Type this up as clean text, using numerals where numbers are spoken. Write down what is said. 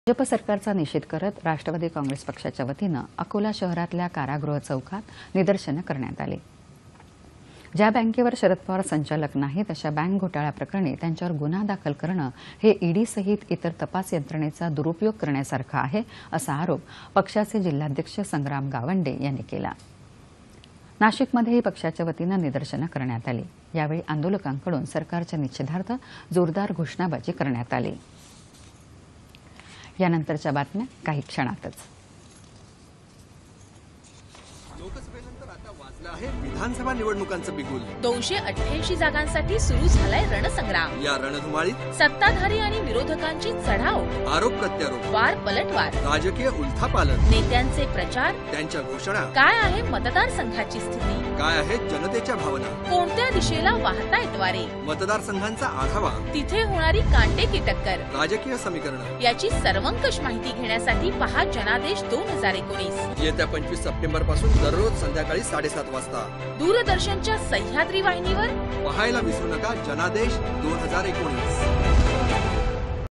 भाजप सरकारचा निषेध करत राष्ट्रवादी काँग्रेस पक्षाच्या वतीनं अकोला शहरातल्या कारागृह चौकात निदर्शनं करण्यात आली। ज्या बँकेवर शरद पवार संचालक नाहीत अशा बँक घोटाळ्याप्रकरणी त्यांच्यावर गुन्हा दाखल करणं हे ईडी सहित इतर तपास यंत्रणेचा दुरुपयोग करण्यासारखं आहे असा आरोप पक्षाचे जिल्हाध्यक्ष संग्राम गावंडे यांनी केला। नाशिकमध्येही पक्षाच्या वतीनं निदर्शनं करण्यात आली। यावेळी आंदोलकांकडून सरकारच्या निषेधार्थ जोरदार घोषणाबाजी करण्यात आली। यानंतरच्या बातम्या काही क्षणातच। लोकसभेनंतर आता वाजलं आहे विधानसभा निवडणुकांचं बिगुल। 288 जागांसाठी सुरू झालाय रणसंग्राम। या रणधुमाळीत सत्ताधारी आणि विरोधकांची चढाओढ, आरोप प्रत्यारोप, वार पलटवार, राजकीय उलथापालट, नेत्यांचे प्रचार, त्यांच्या घोषणा, काय आहे मतदारसंघाची स्थिती, काय आहेत जनतेच्या भावना, कोणत्या दिशेला वाहतायत वारे, मतदारसंघांचा आढावा, तिथे होणारी कांटे की टक्कर, राजकीय समीकरण याची सर्वंकष माहिती घेण्यासाठी पहा जनादेश 2019। येत्या 25 सप्टेंबर पासून दररोज संध्याकाळी 7:30 वाजता दूरदर्शनच्या सह्याद्री वाहिनीवर पाहायला विसरू नका जनादेश 2019।